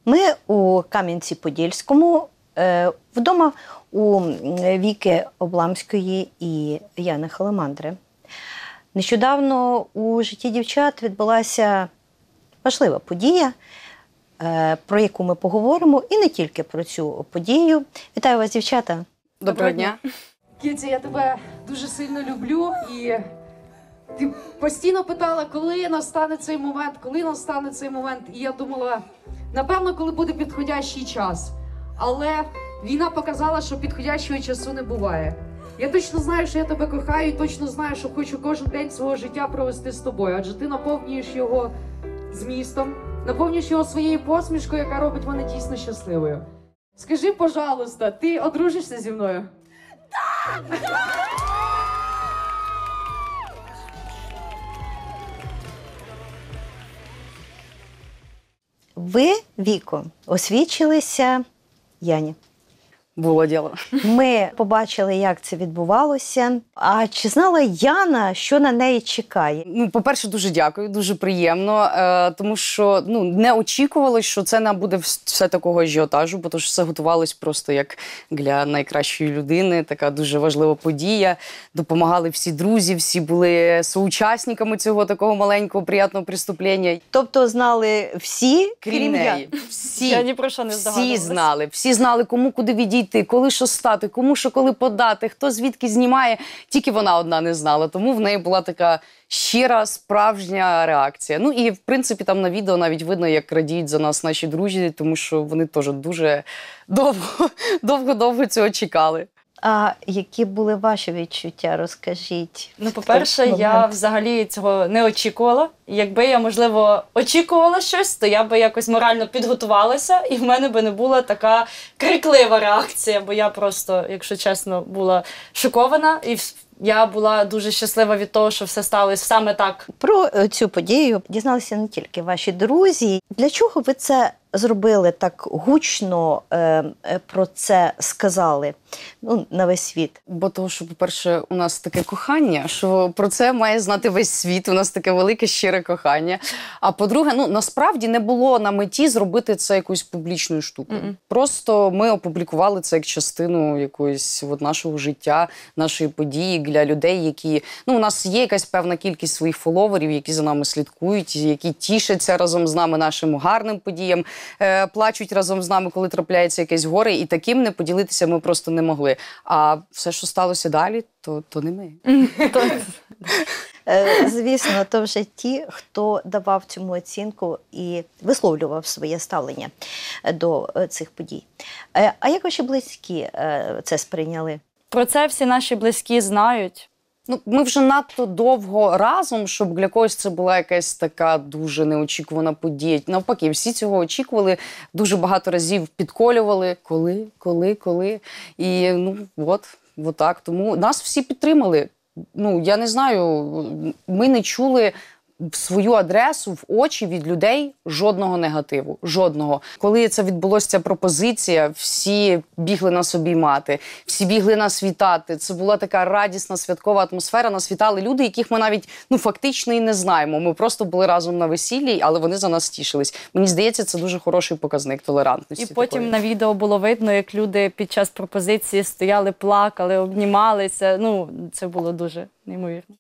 Ми у Кам'янці-Подільському, вдома у Віки Обламської і Яни Халамандри. Нещодавно у житті дівчат відбулася важлива подія, про яку ми поговоримо, і не тільки про цю подію. Вітаю вас, дівчата! Доброго дня! Кіця, я тебе дуже сильно люблю, і ти постійно питала, коли настане цей момент, коли настане цей момент. І я думала, напевно, коли буде підходящий час. Але війна показала, що підходящого часу не буває. Я точно знаю, що я тебе кохаю, і точно знаю, що хочу кожен день свого життя провести з тобою. Адже ти наповнюєш його змістом, наповнюєш його своєю посмішкою, яка робить мене дійсно щасливою. Скажи, пожалуйста, ти одружишся зі мною? Ви, Віко, освідчилися Яні. Було діло. Ми побачили, як це відбувалося. А чи знала Яна, що на неї чекає? Ну, по-перше, дуже дякую, дуже приємно, тому що не очікувалось, що це буде все такого ажіотажу, бо то ж все готувалось просто як для найкращої людини, така дуже важлива подія. Допомагали всі друзі, всі були соучасниками цього такого маленького, приємного преступлення. Тобто знали всі, Крім неї. Всі. Я ні про що не здогадувалась. Всі знали, кому куди відійти, коли що стати, кому що коли подати, хто звідки знімає. Тільки вона одна не знала, тому в неї була така щира, справжня реакція. Ну і, в принципі, там на відео навіть видно, як радіють за нас наші друзі, тому що вони теж дуже довго цього чекали. А які були ваші відчуття? Розкажіть. Ну, по-перше, я взагалі цього не очікувала. Якби я, можливо, очікувала щось, то я би якось морально підготувалася, і в мене би не була така криклива реакція, бо я просто, якщо чесно, була шокована, і я була дуже щаслива від того, що все сталося саме так. Про цю подію дізналися не тільки ваші друзі. Для чого ви це зробили, так гучно про це сказали на весь світ? Бо того, що, по-перше, у нас таке кохання, що про це має знати весь світ, у нас таке велике, щире кохання. А по-друге, насправді не було на меті зробити це якоюсь публічною штукою. Просто ми опублікували це як частину якоїсь нашого життя, нашої події для людей, які... у нас є якась певна кількість своїх фоловерів, які за нами слідкують, які тішаться разом з нами нашим гарним подіям, плачуть разом з нами, коли трапляється якесь горе, і таким не поділитися ми просто не могли. А все, що сталося далі, то не ми. Звісно, то вже ті, хто давав цьому оцінку і висловлював своє ставлення до цих подій. А як ваші близькі це сприйняли? Про це всі наші близькі знають. Ми вже надто довго разом, щоб для когось це була якась така дуже неочікувана подія. Навпаки, всі цього очікували, дуже багато разів підколювали. Коли? І от так. Тому нас всі підтримали. Я не знаю, ми не чули в свою адресу, в очі від людей жодного негативу. Жодного. Коли це відбулося, ця пропозиція, всі бігли нас обіймати, всі бігли нас вітати. Це була така радісна, святкова атмосфера. Нас вітали люди, яких ми навіть, фактично і не знаємо. Ми просто були разом на весіллі, але вони за нас тішились. Мені здається, це дуже хороший показник толерантності. І потім на відео було видно, як люди під час пропозиції стояли, плакали, обнімалися. Це було дуже неймовірно.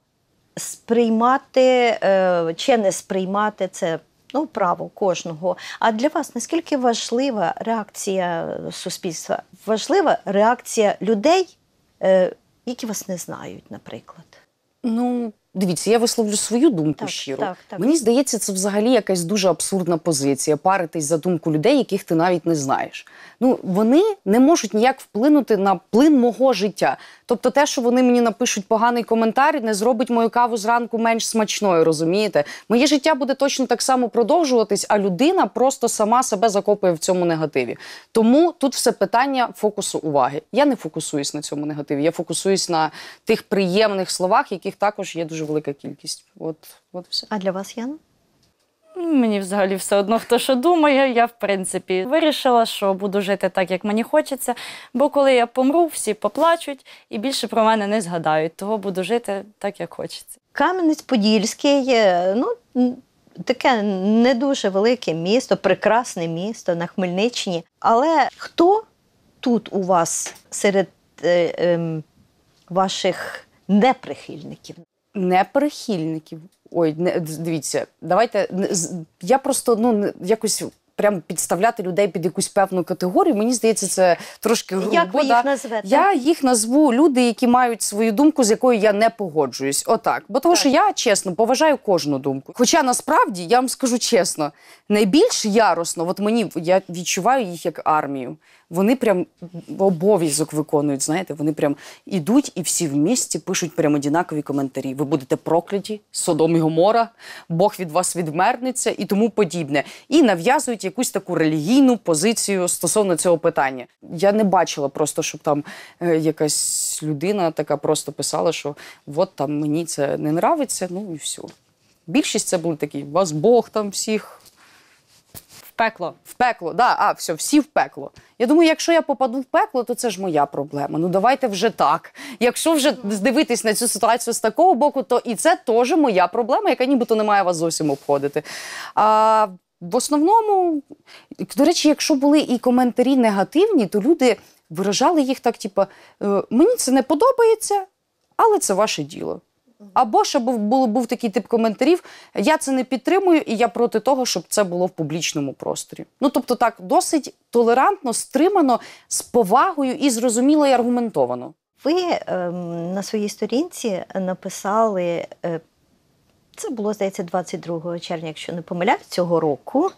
Сприймати чи не сприймати – це право кожного. А для вас наскільки важлива реакція суспільства? Важлива реакція людей, які вас не знають, наприклад? Дивіться, я висловлю свою думку щиро. Так. Мені здається, це взагалі якась дуже абсурдна позиція – паритись за думку людей, яких ти навіть не знаєш. Вони не можуть ніяк вплинути на плин мого життя. Тобто те, що вони мені напишуть поганий коментар, не зробить мою каву зранку менш смачною, розумієте? Моє життя буде точно так само продовжуватись, а людина просто сама себе закопує в цьому негативі. Тому тут все питання фокусу уваги. Я не фокусуюсь на цьому негативі, я фокусуюсь на тих приємних словах, яких також є дуже велика кількість. От все. А для вас, Яна? Мені взагалі все одно, хто що думає. Я, в принципі, вирішила, що буду жити так, як мені хочеться. Бо коли я помру, всі поплачуть і більше про мене не згадають. Того буду жити так, як хочеться. Кам'янець-Подільський, таке не дуже велике місто, прекрасне місто на Хмельниччині. Але хто тут у вас серед ваших неприхильників? Неприхильників. Ой, дивіться, давайте, я просто, якось прям підставляти людей під якусь певну категорію, мені здається, це трошки грубо. Як ви їх назвете? Я їх назву люди, які мають свою думку, з якою я не погоджуюсь. Отак. Бо тому що я, чесно, поважаю кожну думку. Хоча, насправді, я вам скажу чесно, найбільш яростно, я відчуваю їх як армію. Вони прям обов'язок виконують, знаєте, вони прям ідуть і всі в місті пишуть прям однакові коментарі. Ви будете прокляті, Содом і Гомора, Бог від вас відвернеться і тому подібне. І нав'язують якусь таку релігійну позицію стосовно цього питання. Я не бачила просто, щоб там якась людина така просто писала, що от там мені це не нравиться, ну і все. Більшість це були такі, вас Бог там всіх... Пекло. В пекло, да, все, всі в пекло. Я думаю, якщо я попаду в пекло, то це ж моя проблема. Ну давайте вже так. Якщо вже дивитись на цю ситуацію з такого боку, то і це теж моя проблема, яка нібито не має вас зовсім обходити. А в основному, до речі, якщо були і коментарі негативні, то люди виражали їх так, типу, мені це не подобається, але це ваше діло. Або ще був такий тип коментарів, я це не підтримую і я проти того, щоб це було в публічному просторі. Ну, тобто так, досить толерантно, стримано, з повагою і зрозуміло і аргументовано. Ви на своїй сторінці написали, це було, здається, 22 червня, якщо не помиляюсь, цього року,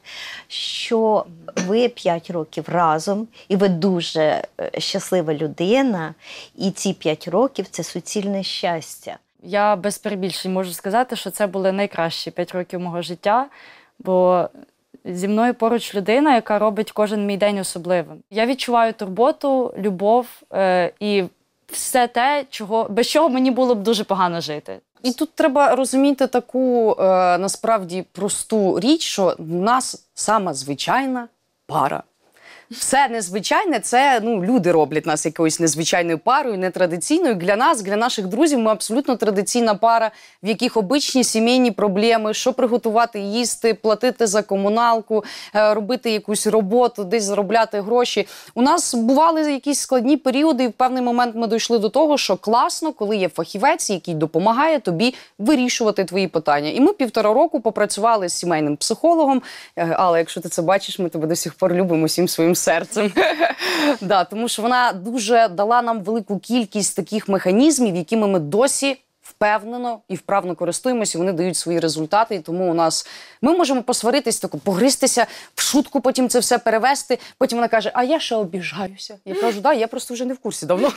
що ви 5 років разом, і ви дуже щаслива людина, і ці 5 років – це суцільне щастя. Я без перебільшень можу сказати, що це були найкращі 5 років мого життя, бо зі мною поруч людина, яка робить кожен мій день особливим. Я відчуваю турботу, любов і все те, без чого мені було б дуже погано жити. І тут треба розуміти таку, насправді, просту річ, що в нас сама звичайна пара. Все незвичайне, це люди роблять нас якоюсь незвичайною парою, нетрадиційною. Для нас, для наших друзів, ми абсолютно традиційна пара, в яких обичні сімейні проблеми, що приготувати їсти, платити за комуналку, робити якусь роботу, десь заробляти гроші. У нас бували якісь складні періоди, і в певний момент ми дійшли до того, що класно, коли є фахівець, який допомагає тобі вирішувати твої питання. І ми 1,5 року попрацювали з сімейним психологом. Але якщо ти це бачиш, ми тебе до сих пор любимо всім своїм серцем. Да, тому що вона дуже дала нам велику кількість таких механізмів, якими ми досі впевнено і вправно користуємося, вони дають свої результати, і тому ми можемо посваритись, погристися, в шутку потім це все перевести, потім вона каже, а я ще обіжаюся. Я кажу, да, я просто вже не в курсі давно.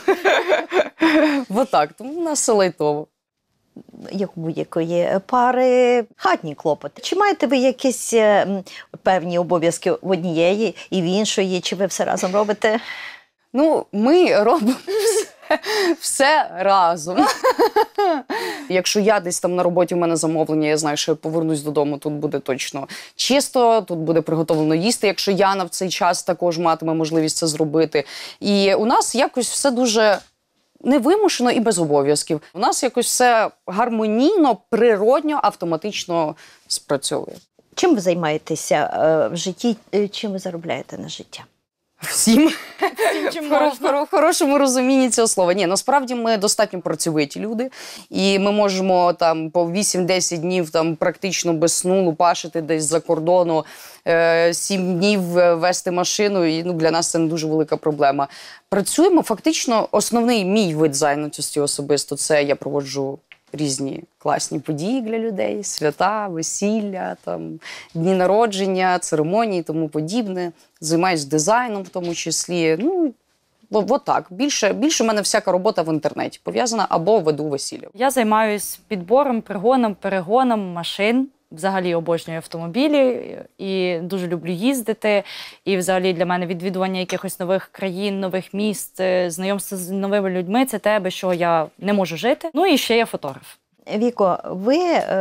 Отак, тому у нас все лайтово. Як у будь-якої пари, хатні клопоти. Чи маєте ви якісь певні обов'язки в однієї і в іншої, чи ви все разом робите? Ми робимо все разом. Якщо я десь там на роботі, у мене замовлення, я знаю, що я повернусь додому, тут буде точно чисто, тут буде приготовлено їсти, якщо Яна в цей час також матиме можливість це зробити. І у нас якось все дуже невимушено і без обов'язків. У нас якось все гармонійно, природньо, автоматично спрацьовує. Чим ви займаєтеся в житті? Чим ви заробляєте на життя? Всім. В хорошому розумінні цього слова. Ні, насправді ми достатньо працьовиті люди. І ми можемо там по 8-10 днів там практично без сну лупашити десь за кордону, 7 днів вести машину. І для нас це не дуже велика проблема. Працюємо фактично, основний мій вид зайнятості особисто – це я проводжу різні класні події для людей, свята, весілля, дні народження, церемонії і тому подібне. Займаюсь дизайном в тому числі. Так. Більше в мене всяка робота в інтернеті пов'язана або веду весілля. Я займаюсь підбором, пригоном, перегоном машин. Взагалі обожнюю автомобілі і дуже люблю їздити. І взагалі для мене відвідування якихось нових країн, нових міст, знайомство з новими людьми – це те, без чого я не можу жити. І ще я фотограф. Віко, ви,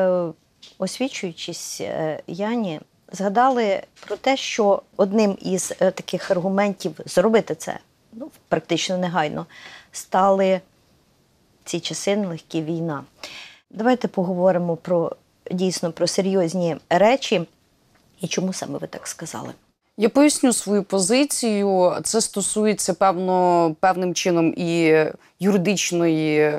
освічуючись Яні, згадали про те, що одним із таких аргументів зробити це практично негайно стали ці часи нелегкі, війна. Давайте поговоримо про дійсно про серйозні речі. І чому саме ви так сказали? Я поясню свою позицію. Це стосується, певним чином і юридичної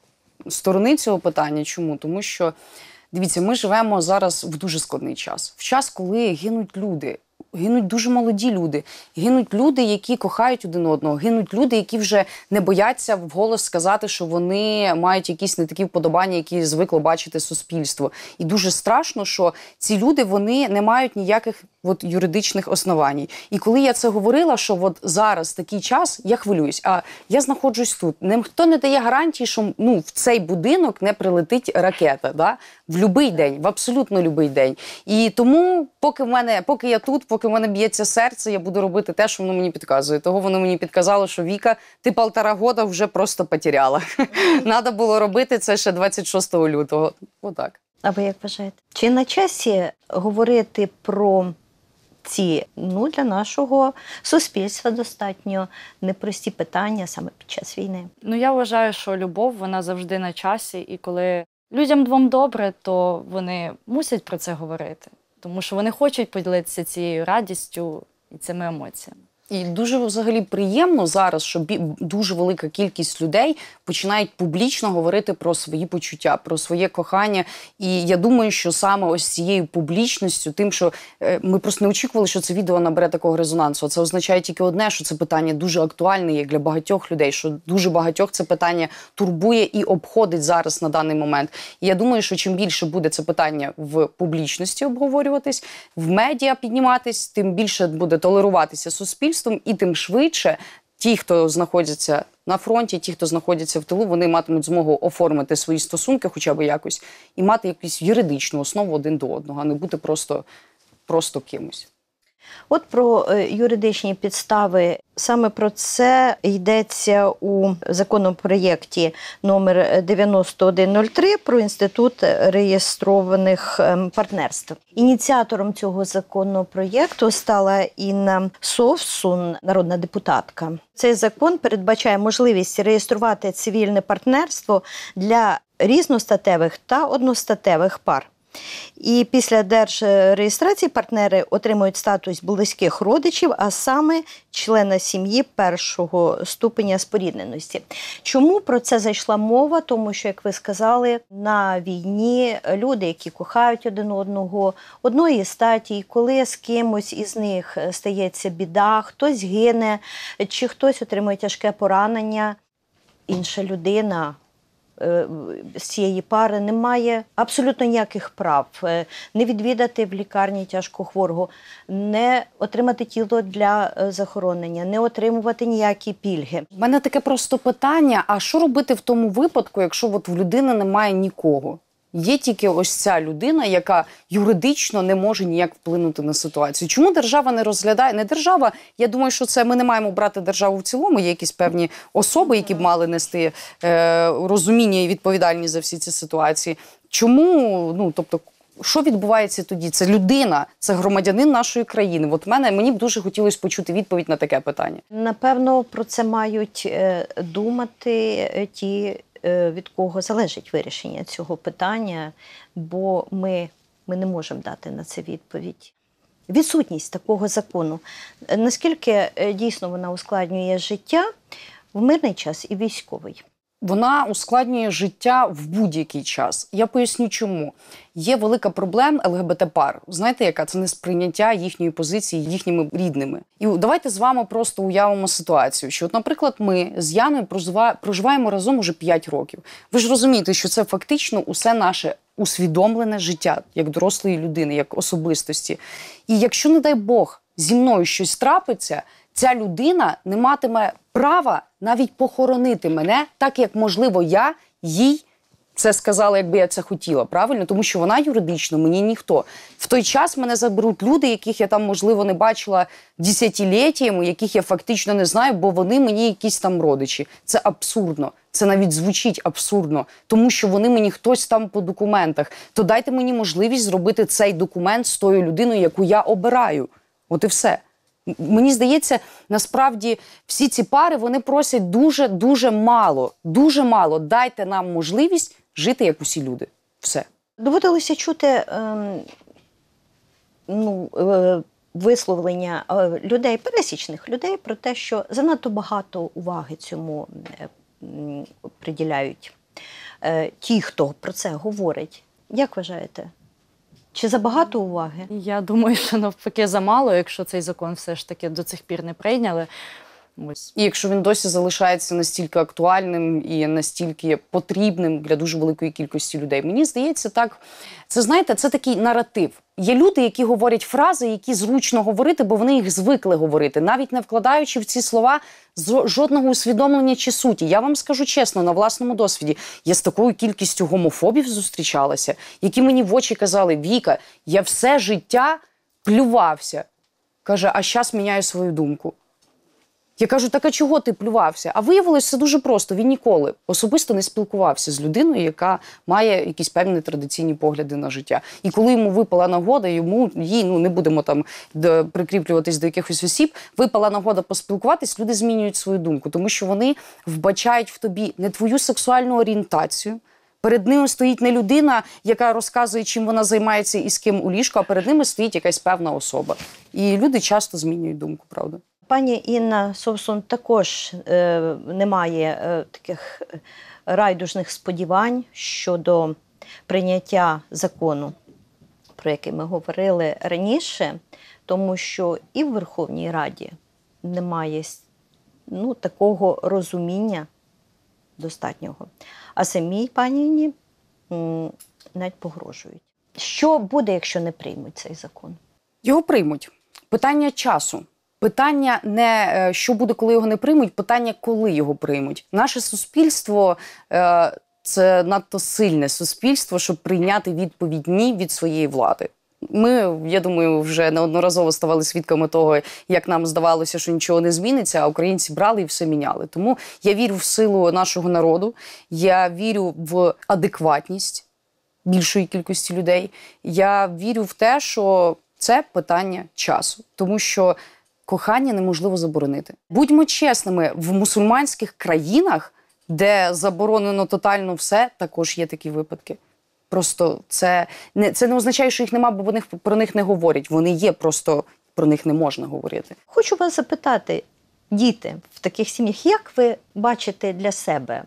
сторони цього питання. Чому? Тому що, дивіться, ми живемо зараз в дуже складний час. В час, коли гинуть люди. Гинуть дуже молоді люди. Гинуть люди, які кохають один одного. Гинуть люди, які вже не бояться вголос сказати, що вони мають якісь не такі вподобання, які звикло бачити суспільство. І дуже страшно, що ці люди, вони не мають ніяких юридичних основань. І коли я це говорила, що зараз такий час, я хвилююсь. А я знаходжусь тут. Ніхто не дає гарантії, що в цей будинок не прилетить ракета. Да? В будь-який день, в абсолютно будь-який день. І тому, поки я тут, поки в мене б'ється серце, я буду робити те, що воно мені підказує. Того воно мені підказало, що Віка, ти 1,5 роки вже просто потеряла. Надо було робити це ще 26 лютого. Отак. А ви як вважаєте? Чи на часі говорити про ці, для нашого суспільства достатньо непрості питання саме під час війни? Я вважаю, що любов, вона завжди на часі, і коли людям двом добре, то вони мусять про це говорити. Тому що вони хочуть поділитися цією радістю і цими емоціями. І дуже взагалі приємно зараз, що дуже велика кількість людей починають публічно говорити про свої почуття, про своє кохання. І я думаю, що саме ось цією публічністю, тим, що ми просто не очікували, що це відео набере такого резонансу. Це означає тільки одне, що це питання дуже актуальне як для багатьох людей, що дуже багатьох це питання турбує і обходить зараз на даний момент. І я думаю, що чим більше буде це питання в публічності обговорюватись, в медіа підніматись, тим більше буде толеруватися суспільство. І тим швидше ті, хто знаходяться на фронті, ті, хто знаходяться в тилу, вони матимуть змогу оформити свої стосунки хоча б якось і мати якусь юридичну основу один до одного, а не бути просто кимось. От про юридичні підстави, саме про це йдеться у законопроєкті номер 9103 про інститут реєстрованих партнерств. Ініціатором цього законопроєкту стала Інна Совсун, народна депутатка. Цей закон передбачає можливість реєструвати цивільне партнерство для різностатевих та одностатевих пар. І після держреєстрації партнери отримують статус близьких родичів, а саме члена сім'ї першого ступеня спорідненості. Чому про це зайшла мова? Тому що, як ви сказали, на війні люди, які кохають один одного, одної статі, і коли з кимось із них стається біда, хтось гине, чи хтось отримує тяжке поранення, інша людина з цієї пари не має абсолютно ніяких прав не відвідати в лікарні тяжкохворого, не отримати тіло для захоронення, не отримувати ніякі пільги. У мене таке просто питання, а що робити в тому випадку, якщо в людини немає нікого? Є тільки ось ця людина, яка юридично не може ніяк вплинути на ситуацію. Чому держава не розглядає? Не держава, я думаю, що це ми не маємо брати державу в цілому, є якісь певні особи, які б мали нести розуміння і відповідальність за всі ці ситуації. Чому, що відбувається тоді? Це людина, це громадянин нашої країни. Мені б дуже хотілося почути відповідь на таке питання. Напевно, про це мають думати ті, від кого залежить вирішення цього питання, бо ми не можемо дати на це відповідь. Відсутність такого закону, наскільки дійсно вона ускладнює життя в мирний час і військовий? Вона ускладнює життя в будь-який час. Я поясню чому. Є велика проблема ЛГБТ-пар. Знаєте, яка? Це несприйняття їхньої позиції їхніми рідними. І давайте з вами просто уявимо ситуацію, що, наприклад, ми з Яною проживаємо разом уже 5 років. Ви ж розумієте, що це фактично усе наше усвідомлене життя, як дорослої людини, як особистості. І якщо, не дай Бог, зі мною щось трапиться, ця людина не матиме права навіть похоронити мене, так як, можливо, я їй це сказала, якби я це хотіла, правильно? Тому що вона юридично, мені ніхто. В той час мене заберуть люди, яких я там, можливо, не бачила десятиліттями, яких я фактично не знаю, бо вони мені якісь там родичі. Це абсурдно. Це навіть звучить абсурдно, тому що вони мені хтось там по документах. То дайте мені можливість зробити цей документ з тою людиною, яку я обираю. От і все. Мені здається, насправді всі ці пари, вони просять дуже мало. Дуже мало. Дайте нам можливість жити, як усі люди. Все. Доводилося чути висловлення людей, пересічних людей, про те, що занадто багато уваги цьому приділяють ті, хто про це говорить. Як вважаєте? Чи забагато уваги? Я думаю, що навпаки замало, якщо цей закон все ж таки до цих пір не прийняли. Ось. І якщо він досі залишається настільки актуальним і настільки потрібним для дуже великої кількості людей. Мені здається, так, це, знаєте, це такий наратив. Є люди, які говорять фрази, які зручно говорити, бо вони їх звикли говорити, навіть не вкладаючи в ці слова жодного усвідомлення чи суті. Я вам скажу чесно, на власному досвіді, я з такою кількістю гомофобів зустрічалася, які мені в очі казали: Віка, я все життя плювався. Каже, а зараз міняю свою думку. Я кажу, так а чого ти плювався? А виявилося, це дуже просто. Він ніколи особисто не спілкувався з людиною, яка має якісь певні традиційні погляди на життя. І коли йому випала нагода, їй, не будемо там прикріплюватись до якихось осіб, випала нагода поспілкуватись, люди змінюють свою думку, тому що вони вбачають в тобі не твою сексуальну орієнтацію. Перед ними стоїть не людина, яка розказує, чим вона займається і з ким у ліжку, а перед ними стоїть якась певна особа. І люди часто змінюють думку, правда? Пані Інна Совсун також не має таких райдужних сподівань щодо прийняття закону, про який ми говорили раніше, тому що і в Верховній Раді немає такого розуміння достатнього. А самій пані Інні навіть погрожують. Що буде, якщо не приймуть цей закон? Його приймуть. Питання часу. Питання не що буде, коли його не приймуть, питання, коли його приймуть. Наше суспільство це надто сильне суспільство, щоб прийняти відповідь «ні» від своєї влади. Ми, я думаю, вже неодноразово ставали свідками того, як нам здавалося, що нічого не зміниться, а українці брали і все міняли. Тому я вірю в силу нашого народу, я вірю в адекватність більшої кількості людей. Я вірю в те, що це питання часу, тому що кохання неможливо заборонити. Будьмо чесними, в мусульманських країнах, де заборонено тотально все, також є такі випадки. Просто це не означає, що їх нема, бо вони про них не говорять. Вони є, просто про них не можна говорити. Хочу вас запитати, діти в таких сім'ях, як ви бачите для себе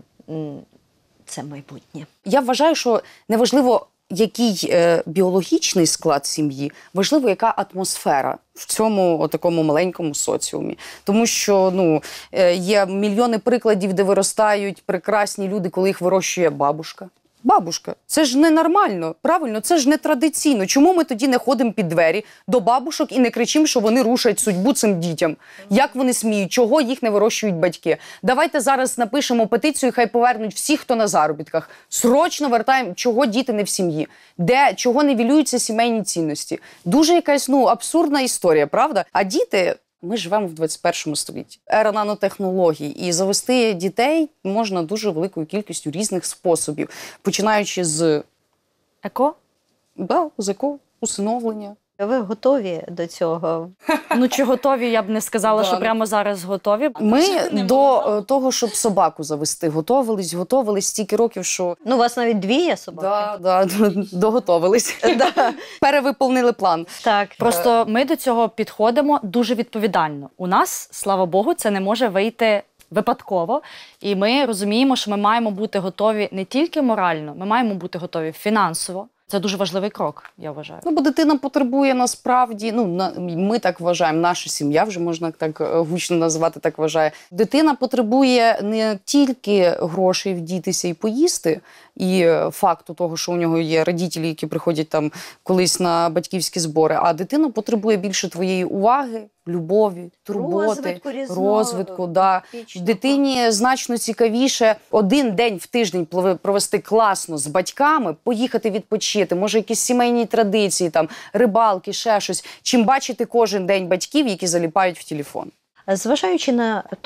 це майбутнє? Я вважаю, що неважливо, який біологічний склад сім'ї, важливо, яка атмосфера в цьому такому маленькому соціумі. Тому що є мільйони прикладів, де виростають прекрасні люди, коли їх вирощує бабушка. Бабушка, це ж ненормально, правильно? Це ж не традиційно. Чому ми тоді не ходимо під двері до бабушок і не кричимо, що вони рушать судьбу цим дітям? Як вони сміють? Чого їх не вирощують батьки? Давайте зараз напишемо петицію, хай повернуть всіх, хто на заробітках. Срочно вертаємо, чого діти не в сім'ї? Чого нівелюються сімейні цінності? Дуже якась, абсурдна історія, правда? А діти... Ми живемо в 21 столітті. Ера нанотехнологій. І завести дітей можна дуже великою кількістю різних способів. Починаючи з... Еко? Да, з еко, усиновлення. Ви готові до цього? Чи готові, я б не сказала, що прямо зараз готові. Ми до того, щоб собаку завести, готовились стільки років, що... У вас навіть 2 собаки? Да, доготовились. Перевиповнили план. Так. Просто ми до цього підходимо дуже відповідально. У нас, слава Богу, це не може вийти випадково. І ми розуміємо, що ми маємо бути готові не тільки морально, ми маємо бути готові фінансово. Це дуже важливий крок, я вважаю. Бо дитина потребує насправді, ми так вважаємо, наша сім'я, вже можна так гучно назвати, так вважає. Дитина потребує не тільки грошей вдітися і поїсти, і факту того, що у нього є родителі, які приходять там колись на батьківські збори, а дитина потребує більше твоєї уваги, любові, турботи, розвитку. Да. Дитині значно цікавіше один день в тиждень провести класно з батьками, поїхати відпочити, може якісь сімейні традиції, там, рибалки, ще щось, чим бачити кожен день батьків, які заліпають в телефон. Зважаючи на той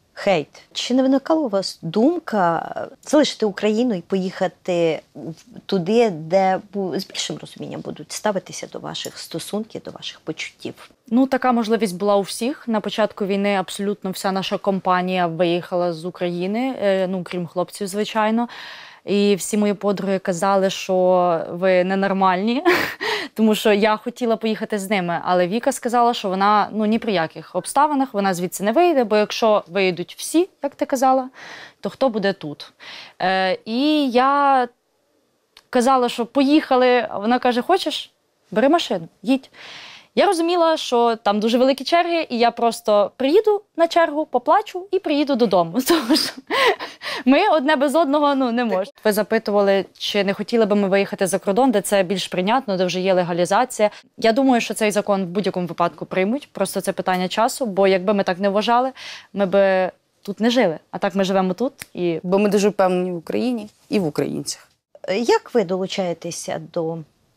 хейт. Чи не виникала у вас думка залишити Україну і поїхати туди, де з більшим розумінням будуть ставитися до ваших стосунків, до ваших почуттів? Ну, така можливість була у всіх. На початку війни абсолютно вся наша компанія виїхала з України, ну, крім хлопців, звичайно. І всі мої подруги казали, що ви ненормальні, тому що я хотіла поїхати з ними. Але Віка сказала, що вона ні при яких обставинах, вона звідси не вийде, бо якщо виїдуть всі, як ти казала, то хто буде тут? І я казала, що поїхали, а вона каже, хочеш? Бери машину, їдь. Я розуміла, що там дуже великі черги, і я просто приїду на чергу, поплачу і приїду додому. Тому що ми одне без одного не можемо. Ви запитували, чи не хотіли би ми виїхати за кордон, де це більш прийнятно, де вже є легалізація. Я думаю, що цей закон в будь-якому випадку приймуть. Просто це питання часу, бо якби ми так не вважали, ми би тут не жили. А так ми живемо тут. Бо ми дуже впевнені в Україні і в українцях. Як ви долучаєтеся до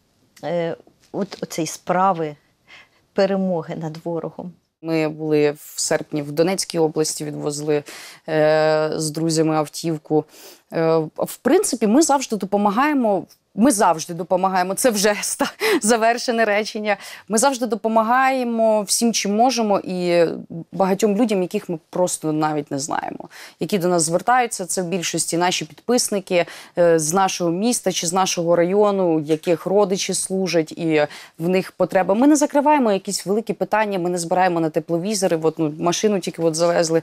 цієї справи перемоги над ворогом? Ми були в серпні в Донецькій області, відвозили з друзями автівку. В принципі, ми завжди допомагаємо. Це вже завершене речення. Ми завжди допомагаємо всім, чим можемо, і багатьом людям, яких ми просто навіть не знаємо. Які до нас звертаються, це в більшості наші підписники з нашого міста чи з нашого району, яких родичі служать, і в них потреба. Ми не закриваємо якісь великі питання, ми не збираємо на тепловізори, машину тільки завезли,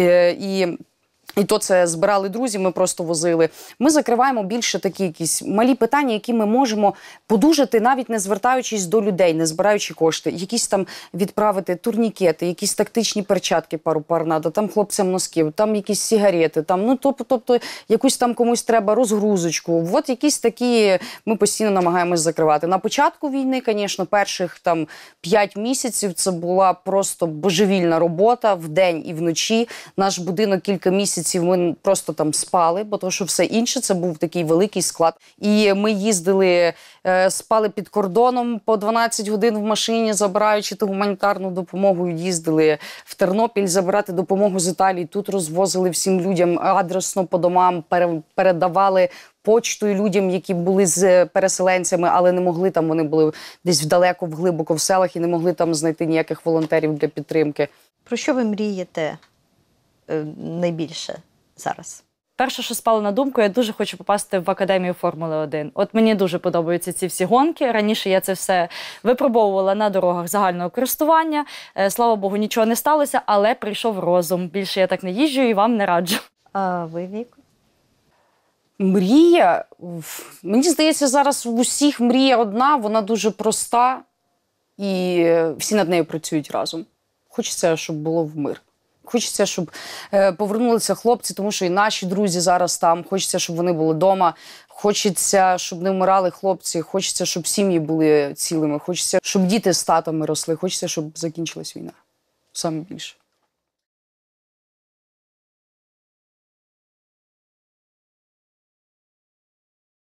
і то це збирали друзі, ми просто возили. Ми закриваємо більше такі якісь малі питання, які ми можемо подужати, навіть не звертаючись до людей, не збираючи кошти. Якісь там відправити турнікети, якісь тактичні перчатки, пару пар надо, там хлопцям носків, там якісь сигарети, там, тобто якусь там комусь треба розгрузочку. От якісь такі ми постійно намагаємось закривати. На початку війни, звісно, перших там 5 місяців це була просто божевільна робота вдень і вночі. Наш будинок кілька місяців ми просто там спали, бо то, що все інше, це був такий великий склад. І ми їздили, спали під кордоном по 12 годин в машині, забираючи ту гуманітарну допомогу, їздили в Тернопіль забирати допомогу з Італії. Тут розвозили всім людям адресно по домам, передавали почтою людям, які були з переселенцями, але не могли там, вони були десь глибоко в селах і не могли там знайти ніяких волонтерів для підтримки. Про що ви мрієте найбільше зараз? Перше, що спало на думку, я дуже хочу попасти в Академію Формули-1. От мені дуже подобаються ці всі гонки. Раніше я це все випробовувала на дорогах загального користування. Слава Богу, нічого не сталося, але прийшов розум. Більше я так не їжджу і вам не раджу. А ви, Віко? Мрія? Мені здається, зараз в усіх мрія одна, вона дуже проста. І всі над нею працюють разом. Хочеться, щоб було в мир. Хочеться, щоб повернулися хлопці, тому що і наші друзі зараз там. Хочеться, щоб вони були вдома. Хочеться, щоб не вмирали хлопці. Хочеться, щоб сім'ї були цілими. Хочеться, щоб діти з татами росли. Хочеться, щоб закінчилась війна. Саме більше.